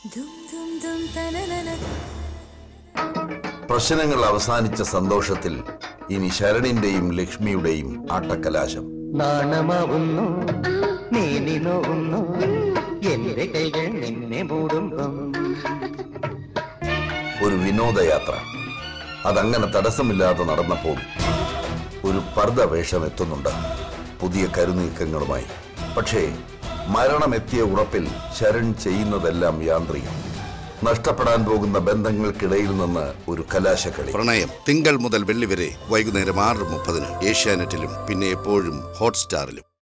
പ്രശ്നങ്ങൾ അവസാനിച്ച സന്തോഷത്തിൽ ഇനി ശരണിന്റെയും ലക്ഷ്മിയുടെയും ആട്ടക്കലാശം. നാണമാവുന്നു നീ നോവുന്നു എന്റെ കൈകൾ നിന്നെ മൂടുമ്പം. ഒരു വിനോദയാത്ര അതങ്ങനെ തടസ്സമില്ലാതെ നടന്നപ്പോൾ ഒരു പർദ്ദ വേഷം എത്തുന്നുണ്ട് പുതിയ കരുനീക്കങ്ങളുമായി. പക്ഷേ മരണമെത്തിയ ഉറപ്പിൽ ശരൺ ചെയ്യുന്നതെല്ലാം യാന്ത്രികം. നഷ്ടപ്പെടാൻ പോകുന്ന ബന്ധങ്ങൾക്കിടയിൽ നിന്ന് ഒരു കലാശക്കളി. പ്രണയം തിങ്കൾ മുതൽ വെള്ളി വരെ വൈകുന്നേരം 6:30 ഏഷ്യാനെറ്റിലും പിന്നെ എപ്പോഴും ഹോട്ട്സ്റ്റാറിലും.